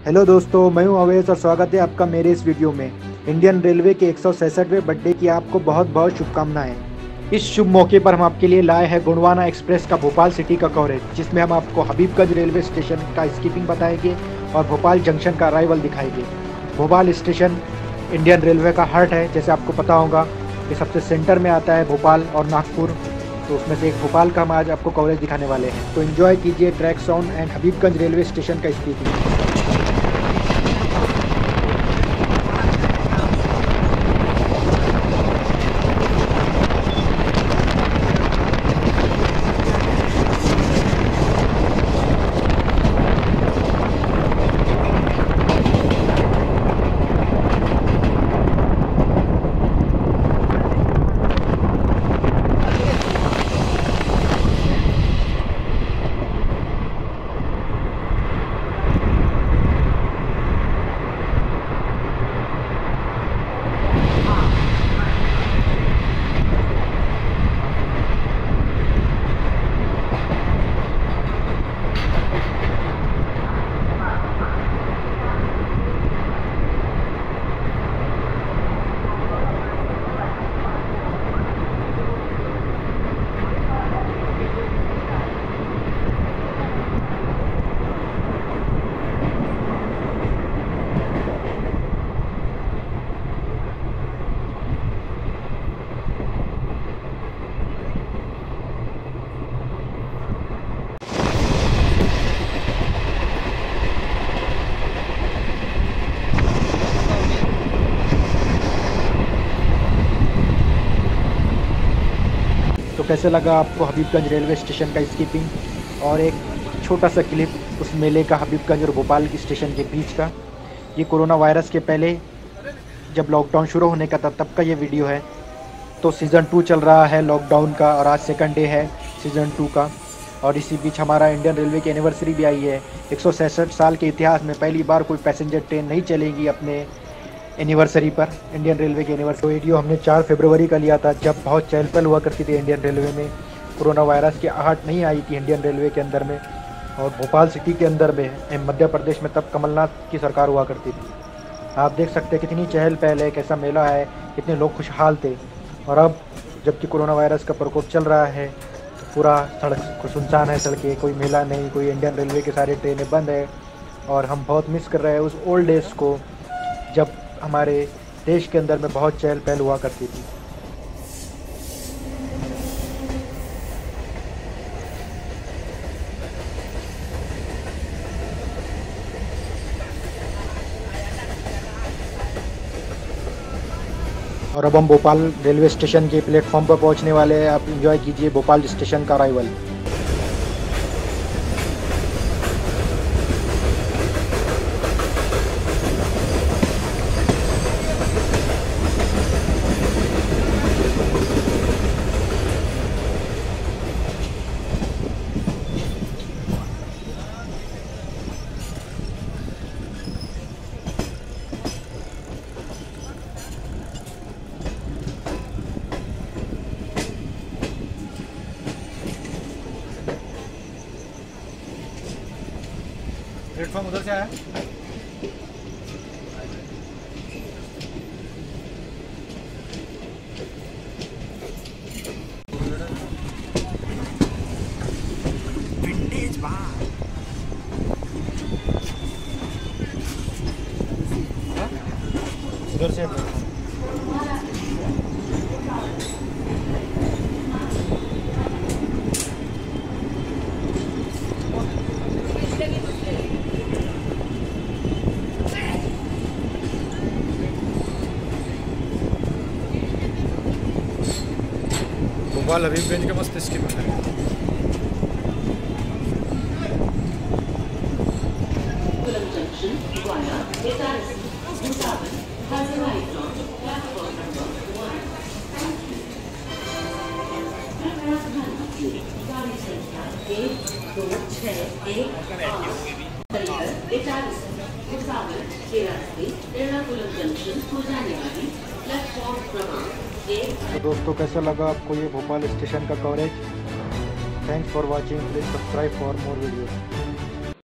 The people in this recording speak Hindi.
हेलो दोस्तों, मैं हूं अवेश और स्वागत है आपका मेरे इस वीडियो में। इंडियन रेलवे के 166वें बर्थडे की आपको बहुत बहुत शुभकामनाएं। इस शुभ मौके पर हम आपके लिए लाए हैं गोंडवाना एक्सप्रेस का भोपाल सिटी का कवरेज, जिसमें हम आपको हबीबगंज रेलवे स्टेशन का स्कीपिंग बताएंगे और भोपाल जंक्शन का अराइवल दिखाएंगे। भोपाल स्टेशन इंडियन रेलवे का हार्ट है, जैसे आपको पता होगा। ये सबसे सेंटर में आता है भोपाल और नागपुर, तो उसमें से एक भोपाल का हम आज आपको कवरेज दिखाने वाले हैं। तो एंजॉय कीजिए track sound and Habibganj railway station का स्पीकिंग। तो कैसे लगा आपको हबीबगंज रेलवे स्टेशन का स्कीपिंग और एक छोटा सा क्लिप उस मेले का, हबीबगंज और भोपाल की स्टेशन के बीच का। ये कोरोना वायरस के पहले जब लॉकडाउन शुरू होने का था तब का ये वीडियो है। तो सीज़न 2 चल रहा है लॉकडाउन का और आज सेकंड डे है सीज़न 2 का। और इसी बीच हमारा इंडियन रेलवे की एनिवर्सरी भी आई है। 166 साल के इतिहास में पहली बार कोई पैसेंजर ट्रेन नहीं चलेगी अपने एनिवर्सरी पर, इंडियन रेलवे की एनिवर्सरी। वीडियो हमने 4 फरवरी का लिया था, जब बहुत चहल पहल हुआ करती थी इंडियन रेलवे में। कोरोना वायरस की आहट नहीं आई थी इंडियन रेलवे के अंदर में, और भोपाल सिटी के अंदर में मध्य प्रदेश में तब कमलनाथ की सरकार हुआ करती थी। आप देख सकते हैं कितनी चहल पहल है, कैसा मेला है, कितने लोग खुशहाल थे। और अब जबकि कोरोना वायरस का प्रकोप चल रहा है तो पूरा सड़क सुनसान है, सड़कें, कोई मेला नहीं, कोई इंडियन रेलवे की सारी ट्रेनें बंद है। और हम बहुत मिस कर रहे हैं उस ओल्ड डेज़ को, जब हमारे देश के अंदर में बहुत चहल पहल हुआ करती थी। और अब हम भोपाल रेलवे स्टेशन के प्लेटफॉर्म पर पहुंचने वाले हैं। आप एंजॉय कीजिए भोपाल स्टेशन का अराइवल। प्लेटफॉर्म उधर से आया। विंटेज बार उधर से भोपाल हबीबगंज के मस्त स्कीम है। तो दोस्तों कैसा लगा आपको ये भोपाल स्टेशन का coverage? Thanks for watching, please subscribe for more videos.